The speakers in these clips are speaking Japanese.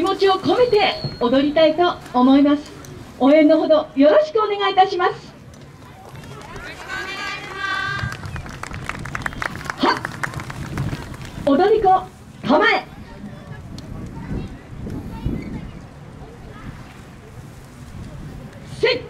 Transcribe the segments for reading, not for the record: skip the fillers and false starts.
持ちを込めて踊りたいと思います。応援のほどよろしくお願いいたします。はっ、踊り子構え。せい。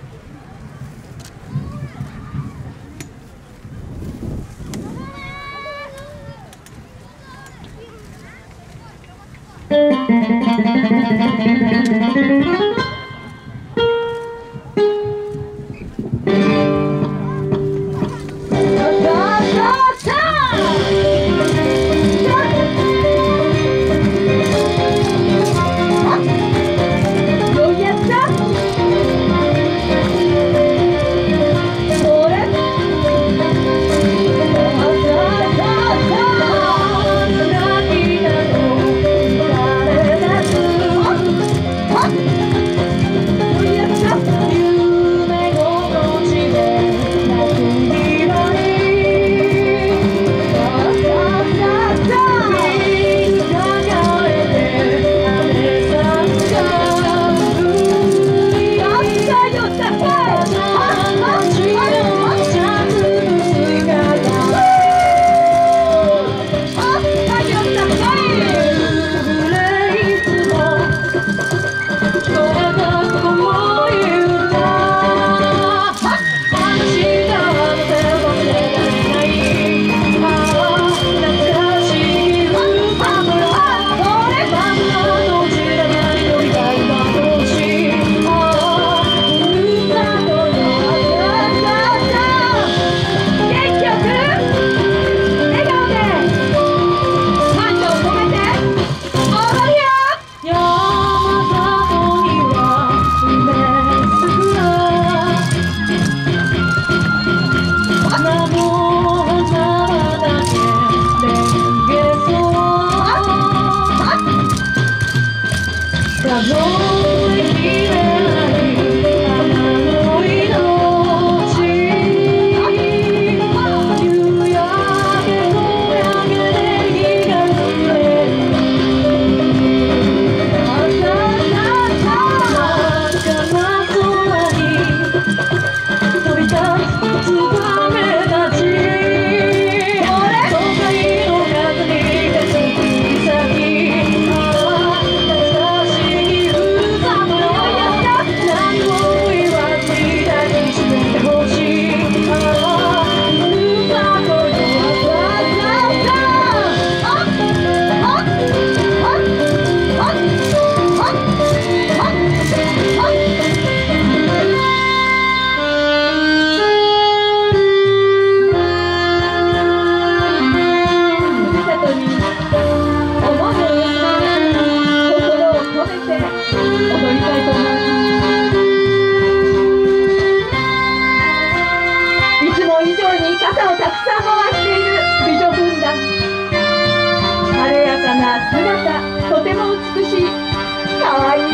とても美しい。かわいいね。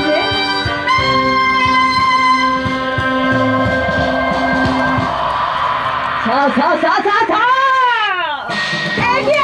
さあさあさあさあさあ、いくよ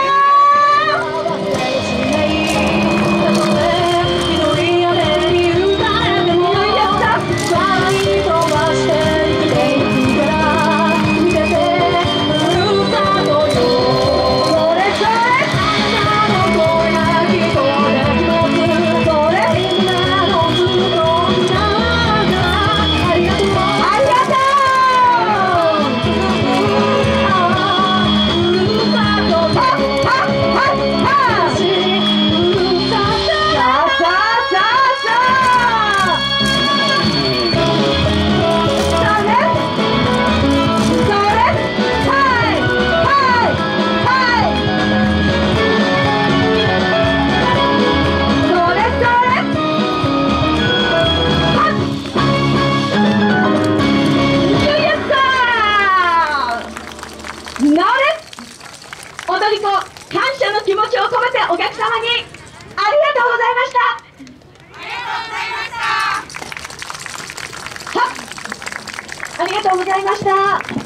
踊り子、感謝の気持ちを込めてお客様にありがとうございました。ありがとうございました。